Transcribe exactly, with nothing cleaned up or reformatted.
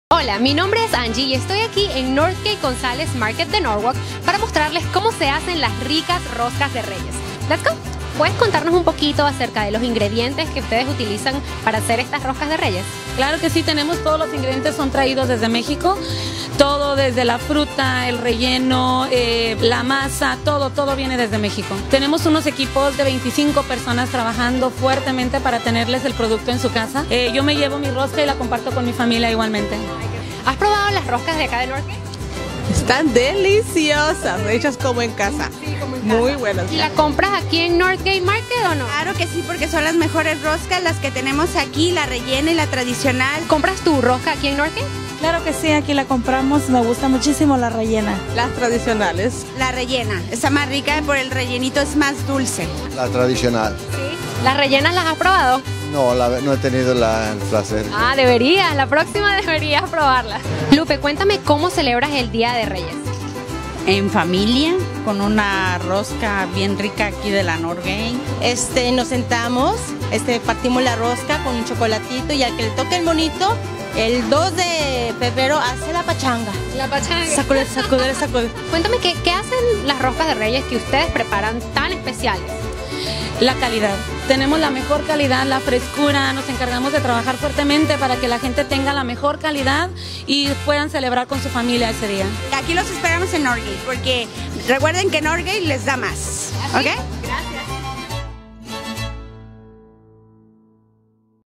Hola, mi nombre es Angie y estoy aquí en Northgate González Market de Norwalk para mostrarles cómo se hacen las ricas roscas de Reyes. Let's go. ¿Puedes contarnos un poquito acerca de los ingredientes que ustedes utilizan para hacer estas roscas de Reyes? Claro que sí, tenemos todos los ingredientes, son traídos desde México, todo desde la fruta, el relleno, eh, la masa, todo, todo viene desde México. Tenemos unos equipos de veinticinco personas trabajando fuertemente para tenerles el producto en su casa. Eh, yo me llevo mi rosca y la comparto con mi familia igualmente. ¿Has probado las roscas de acá de Northgate? Están deliciosas, hechas como en casa. Sí, como en casa. Muy buenas. ¿Y la compras aquí en Northgate Market o no? Claro que sí, porque son las mejores roscas las que tenemos aquí, la rellena y la tradicional. ¿Compras tu rosca aquí en Northgate? Claro que sí, aquí la compramos, me gusta muchísimo la rellena. Las tradicionales. La rellena, está más rica, por el rellenito es más dulce. La tradicional. Sí. ¿Las rellenas las has probado? No, la, no he tenido la, el placer. Ah, deberías, la próxima deberías probarlas. Lupe, cuéntame cómo celebras el Día de Reyes. En familia, con una rosca bien rica aquí de la Northgate. Este, nos sentamos, este, partimos la rosca con un chocolatito y al que le toque el monito, el dos de febrero hace la pachanga. La pachanga. Sacudir, sacudir, sacudir. Cuéntame, ¿qué, ¿qué hacen las roscas de Reyes que ustedes preparan tan especiales? La calidad. Tenemos la mejor calidad, la frescura, nos encargamos de trabajar fuertemente para que la gente tenga la mejor calidad y puedan celebrar con su familia ese día. Aquí los esperamos en Northgate, porque recuerden que Northgate les da más. ¿Ok?